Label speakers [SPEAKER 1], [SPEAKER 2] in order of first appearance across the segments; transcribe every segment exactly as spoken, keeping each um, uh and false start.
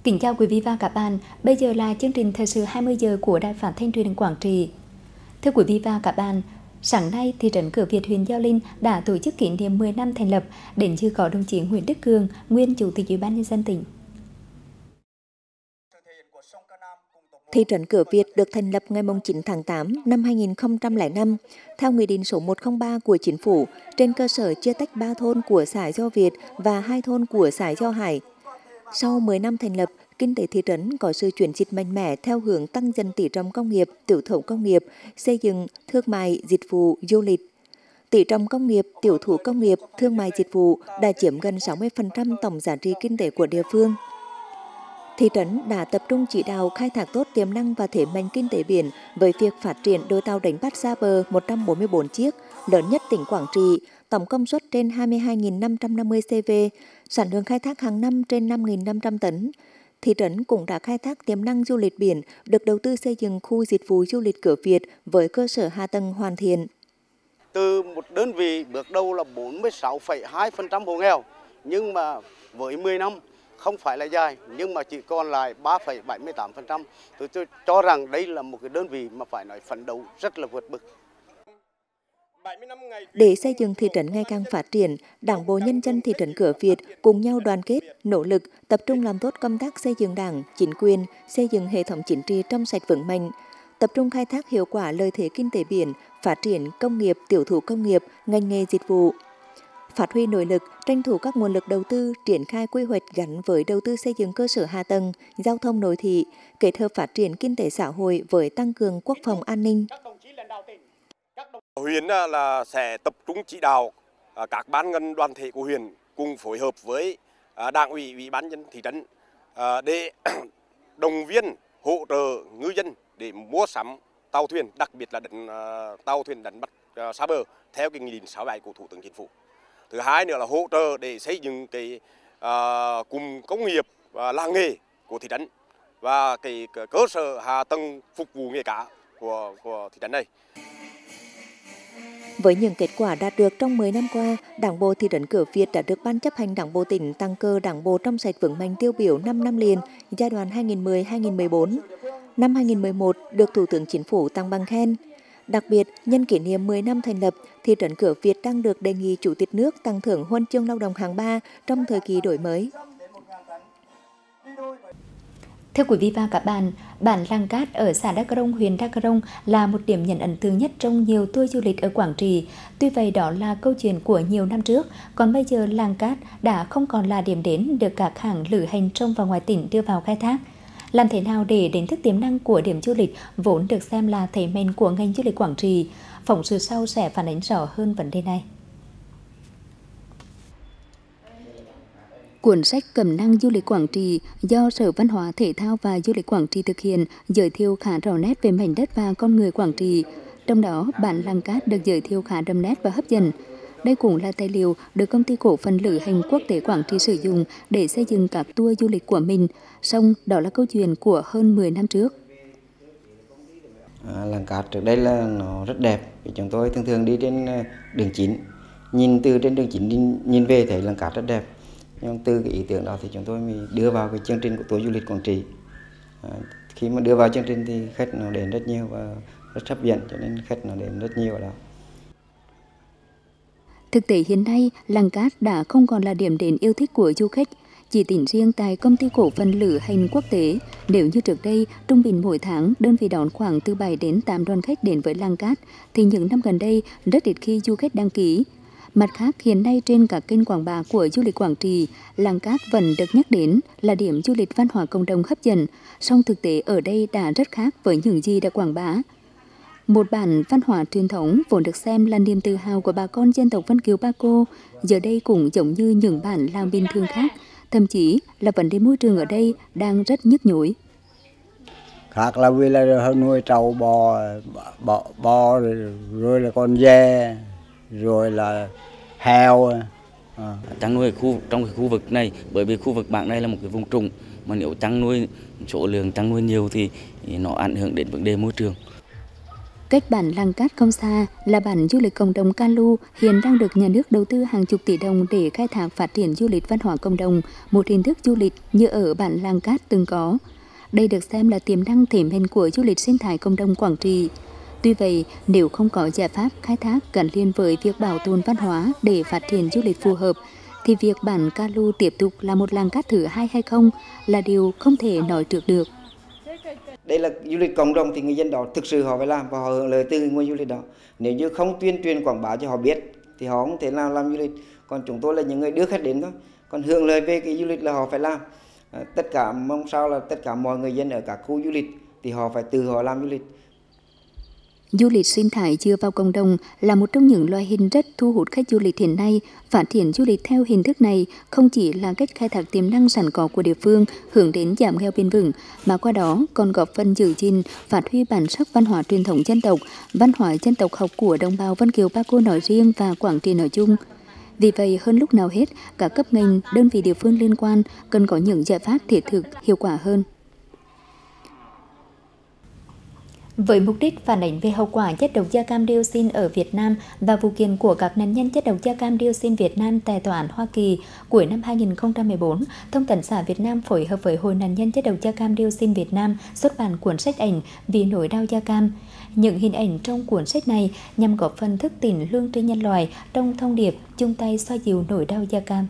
[SPEAKER 1] Kính chào quý vị và các bạn, bây giờ là chương trình thời sự hai mươi giờ của Đài Phát thanh Truyền hình Quảng Trị. Thưa quý vị và các bạn, sáng nay thị trấn Cửa Việt, huyện Gio Linh đã tổ chức kỷ niệm mười năm thành lập, đến dự có đồng chí Nguyễn Đức Cường, nguyên Chủ tịch Ủy ban nhân dân tỉnh.
[SPEAKER 2] Thị trấn Cửa Việt được thành lập ngày chín tháng tám năm hai nghìn không trăm lẻ năm theo Nghị định số một không ba của Chính phủ trên cơ sở chia tách ba thôn của xã Gio Việt và hai thôn của xã Gio Hải. Sau mười năm thành lập, kinh tế thị trấn có sự chuyển dịch mạnh mẽ theo hướng tăng dần tỷ trọng công nghiệp, tiểu thủ công nghiệp, xây dựng, thương mại, dịch vụ, du lịch. Tỷ trọng công nghiệp, tiểu thủ công nghiệp, thương mại dịch vụ đã chiếm gần sáu mươi phần trăm tổng giá trị kinh tế của địa phương. Thị trấn đã tập trung chỉ đạo khai thác tốt tiềm năng và thế mạnh kinh tế biển với việc phát triển đôi tàu đánh bắt xa bờ một trăm bốn mươi tư chiếc, lớn nhất tỉnh Quảng Trị, tổng công suất trên hai mươi hai nghìn năm trăm năm mươi xê vê, sản lượng khai thác hàng năm trên năm nghìn năm trăm tấn. Thị trấn cũng đã khai thác tiềm năng du lịch biển, được đầu tư xây dựng khu dịch vụ du lịch Cửa Việt với cơ sở hạ tầng hoàn thiện.
[SPEAKER 3] Từ một đơn vị bước đầu là bốn mươi sáu phẩy hai phần trăm hộ nghèo, nhưng mà với mười năm không phải là dài, nhưng mà chỉ còn lại ba phẩy bảy mươi tám phần trăm. Tôi, tôi cho rằng đây là một cái đơn vị mà phải nói phấn đấu rất là vượt bậc.
[SPEAKER 2] Để xây dựng thị trấn ngày càng phát triển, Đảng bộ nhân dân thị trấn Cửa Việt cùng nhau đoàn kết, nỗ lực, tập trung làm tốt công tác xây dựng Đảng, chính quyền, xây dựng hệ thống chính trị trong sạch vững mạnh, tập trung khai thác hiệu quả lợi thế kinh tế biển, phát triển công nghiệp, tiểu thủ công nghiệp, ngành nghề dịch vụ. Phát huy nội lực, tranh thủ các nguồn lực đầu tư, triển khai quy hoạch gắn với đầu tư xây dựng cơ sở hạ tầng, giao thông nội thị, kết hợp phát triển kinh tế xã hội với tăng cường quốc phòng an ninh.
[SPEAKER 4] Huyện là sẽ tập trung chỉ đạo các ban ngành đoàn thể của huyện cùng phối hợp với Đảng ủy, Ủy ban nhân thị trấn để động viên hỗ trợ ngư dân để mua sắm tàu thuyền, đặc biệt là đánh, tàu thuyền đánh bắt xa bờ theo cái nghị định sáu mươi bảy của Thủ tướng Chính phủ. Thứ hai nữa là hỗ trợ để xây dựng cái uh, cụm công nghiệp và làng nghề của thị trấn và cái, cái cơ sở hạ tầng phục vụ nghề cá của của thị trấn này.
[SPEAKER 2] Với những kết quả đạt được trong mười năm qua, Đảng bộ thị trấn Cửa Việt đã được Ban chấp hành Đảng bộ tỉnh tặng cờ Đảng bộ trong sạch vững mạnh tiêu biểu năm năm liền, giai đoạn hai nghìn không trăm mười đến hai nghìn không trăm mười bốn. Năm hai nghìn không trăm mười một được Thủ tướng Chính phủ tặng bằng khen. Đặc biệt, nhân kỷ niệm mười năm thành lập, thị trấn Cửa Việt đang được đề nghị Chủ tịch nước tặng thưởng huân chương lao động hạng ba trong thời kỳ đổi mới.
[SPEAKER 1] Thưa quý vị và các bạn, bản Làng Cát ở xã Đắk Rông, huyện Đắk Rông là một điểm nhấn ấn tượng nhất trong nhiều tour du lịch ở Quảng Trị. Tuy vậy đó là câu chuyện của nhiều năm trước, còn bây giờ Làng Cát đã không còn là điểm đến được các hãng lữ hành trong và ngoài tỉnh đưa vào khai thác. Làm thế nào để đánh thức tiềm năng của điểm du lịch vốn được xem là thế mạnh của ngành du lịch Quảng Trị? Phóng sự sau sẽ phản ánh rõ hơn vấn đề này. Cuốn sách Cẩm năng du lịch Quảng Trị do Sở Văn hóa Thể thao và Du lịch Quảng Trị thực hiện giới thiệu khá rõ nét về mảnh đất và con người Quảng Trị. Trong đó, bản Làng Cát được giới thiệu khá đậm nét và hấp dẫn. Đây cũng là tài liệu được Công ty Cổ phần Lữ hành Quốc tế Quảng Trị sử dụng để xây dựng các tour du lịch của mình. Song đó là câu chuyện của hơn mười năm trước.
[SPEAKER 5] À, Làng Cát trước đây là nó rất đẹp. Chúng tôi thường thường đi trên đường chín, nhìn từ trên đường chín nhìn, nhìn về thấy Làng Cát rất đẹp. Nhưng từ cái ý tưởng đó thì chúng tôi mới đưa vào cái chương trình của tour du lịch Quảng Trị. À, khi mà đưa vào chương trình thì khách nó đến rất nhiều và rất hấp dẫn, cho nên khách nó đến rất nhiều ở đó.
[SPEAKER 1] Thực tế hiện nay, Làng Cát đã không còn là điểm đến yêu thích của du khách. Chỉ tính riêng tại Công ty Cổ phần Lữ hành Quốc tế, nếu như trước đây trung bình mỗi tháng đơn vị đón khoảng từ bảy đến tám đoàn khách đến với Làng Cát, thì những năm gần đây rất ít khi du khách đăng ký. Mặt khác, hiện nay trên các kênh quảng bá của du lịch Quảng Trị, Làng Cát vẫn được nhắc đến là điểm du lịch văn hóa cộng đồng hấp dẫn, song thực tế ở đây đã rất khác với những gì đã quảng bá. Một bản văn hóa truyền thống vốn được xem là niềm tự hào của bà con dân tộc Vân Kiều Ba Cô, giờ đây cũng giống như những bản làng bình thường khác, thậm chí là vấn đề môi trường ở đây đang rất nhức nhối.
[SPEAKER 6] Khác là vì là nuôi trâu bò, bò, bò rồi, rồi là con dê, rồi là heo. À.
[SPEAKER 7] Chăn nuôi khu trong cái khu vực này, bởi vì khu vực bản này là một cái vùng trũng, mà nếu chăn nuôi số lượng chăn nuôi nhiều thì nó ảnh hưởng đến vấn đề môi trường.
[SPEAKER 1] Cách bản Lăng Cát không xa là bản du lịch cộng đồng Ca Lu hiện đang được nhà nước đầu tư hàng chục tỷ đồng để khai thác phát triển du lịch văn hóa cộng đồng, một hình thức du lịch như ở bản Lăng Cát từng có. Đây được xem là tiềm năng thế mạnh của du lịch sinh thái cộng đồng Quảng Trị. Tuy vậy, nếu không có giải pháp khai thác gắn liền với việc bảo tồn văn hóa để phát triển du lịch phù hợp, thì việc bản Ca Lu tiếp tục là một Lăng Cát thứ hai hay không là điều không thể nói trước được.
[SPEAKER 5] Đây là du lịch cộng đồng thì người dân đó thực sự họ phải làm và họ hưởng lợi từ nguồn du lịch đó. Nếu như không tuyên truyền quảng bá cho họ biết thì họ không thể nào làm du lịch. Còn chúng tôi là những người đưa khách đến thôi. Còn hưởng lợi về cái du lịch là họ phải làm. À, tất cả mong sao là tất cả mọi người dân ở các khu du lịch thì họ phải tự họ làm du lịch.
[SPEAKER 1] Du lịch sinh thái dựa vào cộng đồng là một trong những loại hình rất thu hút khách du lịch hiện nay. Phát triển du lịch theo hình thức này không chỉ là cách khai thác tiềm năng sẵn có của địa phương hướng đến giảm nghèo bền vững, mà qua đó còn góp phần giữ gìn, phát huy bản sắc văn hóa truyền thống dân tộc, văn hóa dân tộc học của đồng bào Vân Kiều Ba Cô nói riêng và Quảng Trị nói chung. Vì vậy, hơn lúc nào hết, các cấp ngành, đơn vị địa phương liên quan cần có những giải pháp thiết thực, hiệu quả hơn. Với mục đích phản ánh về hậu quả chất độc da cam dioxin ở Việt Nam và vụ kiện của các nạn nhân chất độc da cam dioxin Việt Nam tại Tòa án Hoa Kỳ cuối năm hai nghìn không trăm mười bốn, Thông tấn xã Việt Nam phối hợp với Hội nạn nhân chất độc da cam dioxin Việt Nam xuất bản cuốn sách ảnh Vì nỗi đau da cam. Những hình ảnh trong cuốn sách này nhằm góp phần thức tỉnh lương tri nhân loại trong thông điệp chung tay xoa dịu nỗi đau da cam.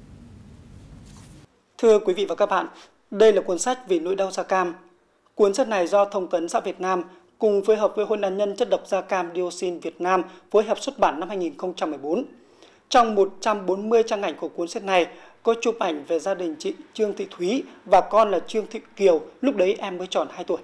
[SPEAKER 8] Thưa quý vị và các bạn, đây là cuốn sách Vì nỗi đau da cam. Cuốn sách này do Thông tấn xã Việt Nam cùng phối hợp với Hội nạn nhân chất độc da cam dioxin Việt Nam phối hợp xuất bản năm hai nghìn không trăm mười bốn. Trong một trăm bốn mươi trang ảnh của cuốn sách này có chụp ảnh về gia đình chị Trương Thị Thúy và con là Trương Thị Kiều, lúc đấy em mới tròn hai tuổi.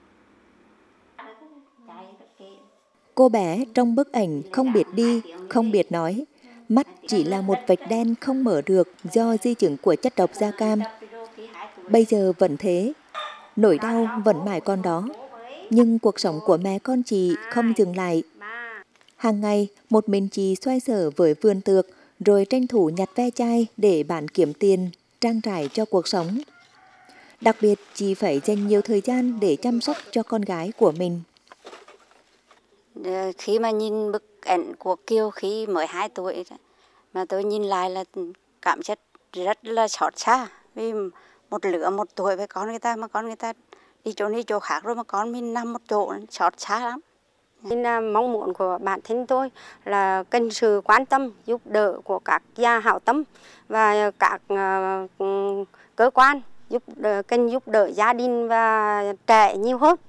[SPEAKER 2] Cô bé trong bức ảnh không biết đi, không biết nói, mắt chỉ là một vạch đen không mở được do di chứng của chất độc da cam. Bây giờ vẫn thế, nỗi đau vẫn mãi còn đó, nhưng cuộc sống của mẹ con chị không dừng lại. Hàng ngày, một mình chị xoay sở với vườn tược, rồi tranh thủ nhặt ve chai để bán kiếm tiền, trang trải cho cuộc sống. Đặc biệt, chị phải dành nhiều thời gian để chăm sóc cho con gái của mình.
[SPEAKER 9] Khi mà nhìn bức ảnh của Kiều khi mới hai tuổi, mà tôi nhìn lại là cảm giác rất là xót xa. Vì một lứa một tuổi với con người ta, mà con người ta đi chỗ đi chỗ khác rồi mà con mình nằm một chỗ, xót xa lắm.
[SPEAKER 10] Nên là mong muốn của bản thân tôi là cần sự quan tâm, giúp đỡ của các gia hảo tâm và các uh, cơ quan giúp đỡ, cần giúp đỡ gia đình và trẻ nhiều hơn.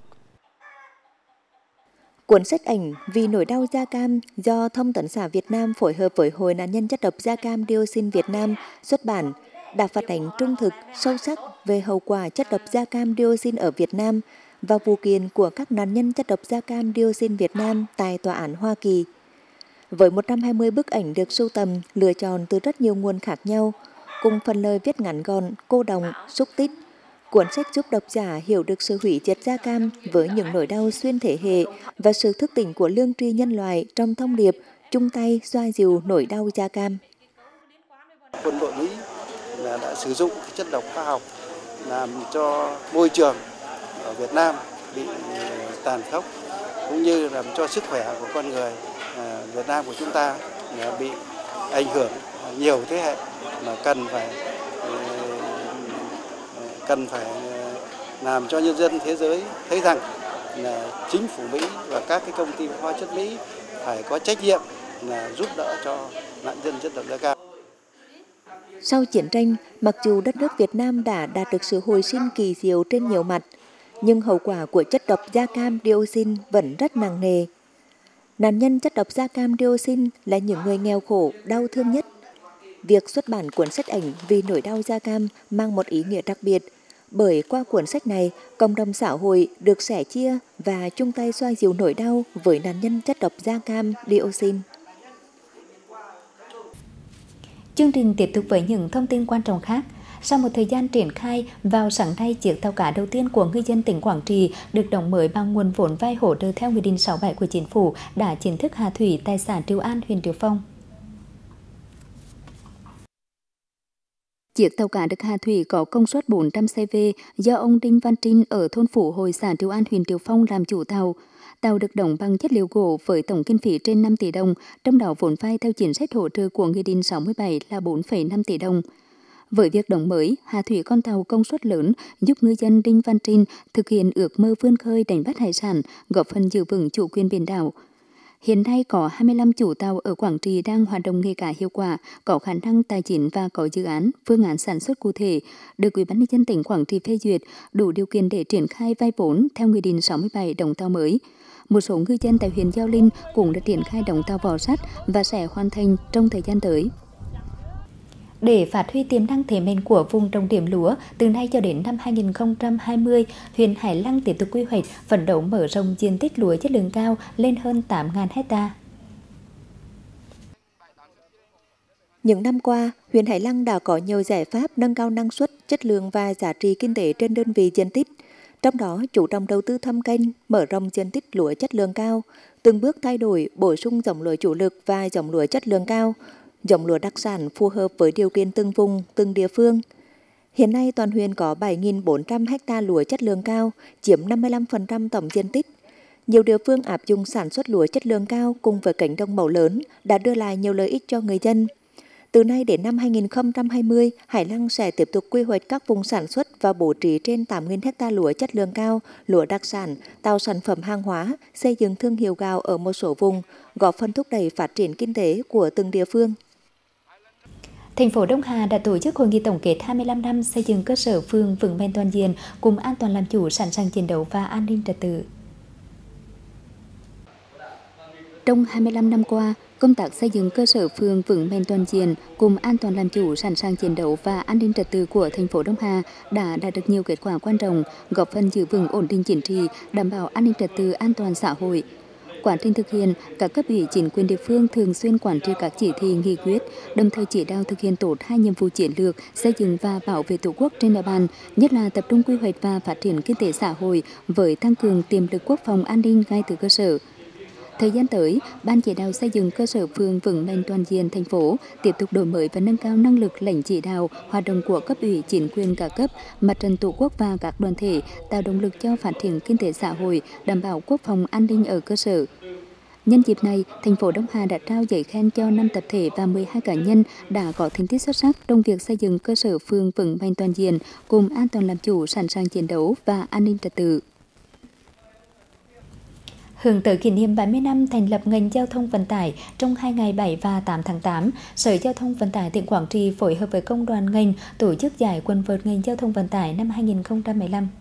[SPEAKER 2] Cuốn sách ảnh Vì nỗi đau da cam do Thông tấn xã Việt Nam phối hợp với Hội nạn nhân chất độc da cam dioxin Việt Nam xuất bản đã phản ánh trung thực, sâu sắc về hậu quả chất độc da cam dioxin ở Việt Nam và vụ kiện của các nạn nhân chất độc da cam dioxin Việt Nam tại Tòa án Hoa Kỳ. Với một trăm hai mươi bức ảnh được sưu tầm, lựa chọn từ rất nhiều nguồn khác nhau, cùng phần lời viết ngắn gọn, cô đồng, xúc tích, cuốn sách giúp độc giả hiểu được sự hủy diệt da cam với những nỗi đau xuyên thế hệ và sự thức tỉnh của lương tri nhân loại trong thông điệp chung tay xoa dịu nỗi đau da cam.
[SPEAKER 3] Quân đội Mỹ là đã sử dụng chất độc hóa học làm cho môi trường ở Việt Nam bị tàn khốc, cũng như làm cho sức khỏe của con người Việt Nam của chúng ta bị ảnh hưởng nhiều thế hệ, mà cần phải cần phải làm cho nhân dân thế giới thấy rằng là chính phủ Mỹ và các cái công ty hóa chất Mỹ phải có trách nhiệm là giúp đỡ cho nạn nhân chất độc da cam.
[SPEAKER 2] Sau chiến tranh, mặc dù đất nước Việt Nam đã đạt được sự hồi sinh kỳ diệu trên nhiều mặt, nhưng hậu quả của chất độc da cam dioxin vẫn rất nặng nề. Nạn nhân chất độc da cam dioxin là những người nghèo khổ, đau thương nhất. Việc xuất bản cuốn sách ảnh Vì nỗi đau da cam mang một ý nghĩa đặc biệt, bởi qua cuốn sách này, cộng đồng xã hội được sẻ chia và chung tay xoa dịu nỗi đau với nạn nhân chất độc da cam dioxin.
[SPEAKER 1] Chương trình tiếp tục với những thông tin quan trọng khác. Sau một thời gian triển khai, vào sáng nay, chiếc tàu cá đầu tiên của ngư dân tỉnh Quảng Trị được đóng mới bằng nguồn vốn vay hỗ trợ theo Nghị định sáu mươi bảy của Chính phủ đã chính thức hạ thủy tại xã Triệu An, huyện Triệu Phong. Chiếc tàu cá được hạ thủy có công suất bốn trăm xê vê do ông Đinh Văn Trinh ở thôn Phủ Hồi, xã Triệu An, huyện Triệu Phong làm chủ tàu. Tàu được đóng bằng chất liệu gỗ với tổng kinh phí trên năm tỷ đồng, trong đó vốn vay theo chính sách hỗ trợ của Nghị định sáu mươi bảy là bốn phẩy năm tỷ đồng. Với việc đóng mới, hạ thủy con tàu công suất lớn giúp ngư dân Đinh Văn Trinh thực hiện ước mơ vươn khơi đánh bắt hải sản, góp phần giữ vững chủ quyền biển đảo. Hiện nay có hai mươi lăm chủ tàu ở Quảng Trị đang hoạt động nghề cá hiệu quả, có khả năng tài chính và có dự án, phương án sản xuất cụ thể, được Ủy ban nhân dân tỉnh Quảng Trị phê duyệt, đủ điều kiện để triển khai vay vốn theo Nghị định sáu mươi bảy đóng tàu mới. Một số ngư dân tại huyện Gio Linh cũng đã triển khai đóng tàu vỏ sắt và sẽ hoàn thành trong thời gian tới. Để phát huy tiềm năng thế mạnh của vùng trồng điểm lúa, từ nay cho đến năm hai nghìn không trăm hai mươi, huyện Hải Lăng tiếp tục quy hoạch phấn đấu mở rộng diện tích lúa chất lượng cao lên hơn tám nghìn hectare.
[SPEAKER 2] Những năm qua, huyện Hải Lăng đã có nhiều giải pháp nâng cao năng suất, chất lượng và giá trị kinh tế trên đơn vị diện tích. Trong đó, chủ động đầu tư thâm canh, mở rộng diện tích lúa chất lượng cao, từng bước thay đổi, bổ sung giống lúa chủ lực và giống lúa chất lượng cao, giống lúa đặc sản phù hợp với điều kiện từng vùng, từng địa phương. Hiện nay, toàn huyện có bảy nghìn bốn trăm ha lúa chất lượng cao, chiếm năm mươi lăm phần trăm tổng diện tích. Nhiều địa phương áp dụng sản xuất lúa chất lượng cao cùng với cánh đồng mẫu lớn đã đưa lại nhiều lợi ích cho người dân. Từ nay đến năm hai nghìn không trăm hai mươi, Hải Lăng sẽ tiếp tục quy hoạch các vùng sản xuất và bố trí trên tám nghìn ha lúa chất lượng cao, lúa đặc sản, tạo sản phẩm hàng hóa, xây dựng thương hiệu gạo ở một số vùng, góp phần thúc đẩy phát triển kinh tế của từng địa phương.
[SPEAKER 1] Thành phố Đông Hà đã tổ chức hội nghị tổng kết hai mươi lăm năm xây dựng cơ sở phường vững bền toàn diện, cùng an toàn làm chủ, sẵn sàng chiến đấu và an ninh trật tự. Trong hai mươi lăm năm qua, công tác xây dựng cơ sở phường vững bền toàn diện, cùng an toàn làm chủ, sẵn sàng chiến đấu và an ninh trật tự của thành phố Đông Hà đã đạt được nhiều kết quả quan trọng, góp phần giữ vững ổn định chính trị, đảm bảo an ninh trật tự, an toàn xã hội. Quá trình thực hiện, các cấp ủy chính quyền địa phương thường xuyên quán triệt các chỉ thị nghị quyết, đồng thời chỉ đạo thực hiện tốt hai nhiệm vụ chiến lược xây dựng và bảo vệ Tổ quốc trên địa bàn, nhất là tập trung quy hoạch và phát triển kinh tế xã hội với tăng cường tiềm lực quốc phòng an ninh ngay từ cơ sở. Thời gian tới, Ban chỉ đạo xây dựng cơ sở phường vững bền toàn diện thành phố tiếp tục đổi mới và nâng cao năng lực lãnh chỉ đạo, hoạt động của cấp ủy chính quyền cả cấp, mặt trận Tổ quốc và các đoàn thể, tạo động lực cho phát triển kinh tế xã hội, đảm bảo quốc phòng an ninh ở cơ sở. Nhân dịp này, thành phố Đông Hà đã trao giấy khen cho năm tập thể và mười hai cá nhân đã có thành tích xuất sắc trong việc xây dựng cơ sở phường vững bền toàn diện, cùng an toàn làm chủ, sẵn sàng chiến đấu và an ninh trật tự. Hướng tới kỷ niệm bảy mươi năm thành lập ngành giao thông vận tải trong hai ngày bảy và tám tháng tám, Sở Giao thông Vận tải tỉnh Quảng Trị phối hợp với công đoàn ngành tổ chức giải quần vợt ngành giao thông vận tải năm hai nghìn không trăm mười lăm.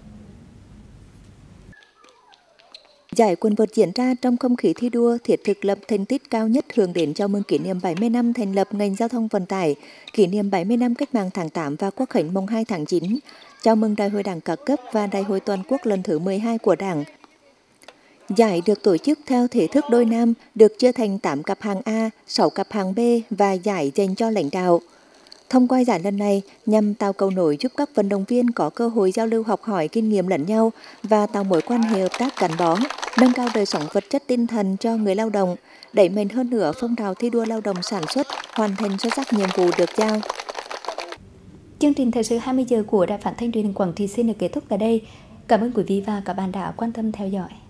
[SPEAKER 2] Giải quần vợt diễn ra trong không khí thi đua thiết thực lập thành tích cao nhất hướng đến chào mừng kỷ niệm bảy mươi năm thành lập ngành giao thông vận tải, kỷ niệm bảy mươi năm cách mạng tháng tám và Quốc khánh mùng hai tháng chín, chào mừng Đại hội Đảng các cấp và Đại hội toàn quốc lần thứ mười hai của Đảng. Giải được tổ chức theo thể thức đôi nam, được chia thành tám cặp hạng A, sáu cặp hạng B và giải dành cho lãnh đạo. Thông qua giải lần này nhằm tạo cầu nối giúp các vận động viên có cơ hội giao lưu học hỏi kinh nghiệm lẫn nhau và tạo mối quan hệ hợp tác gắn bó, nâng cao đời sống vật chất tinh thần cho người lao động, đẩy mạnh hơn nữa phong trào thi đua lao động sản xuất, hoàn thành xuất sắc nhiệm vụ được giao.
[SPEAKER 1] Chương trình thời sự hai mươi giờ của Đài Phát thanh Truyền hình Quảng Trị xin được kết thúc tại đây. Cảm ơn quý vị và các bạn đã quan tâm theo dõi.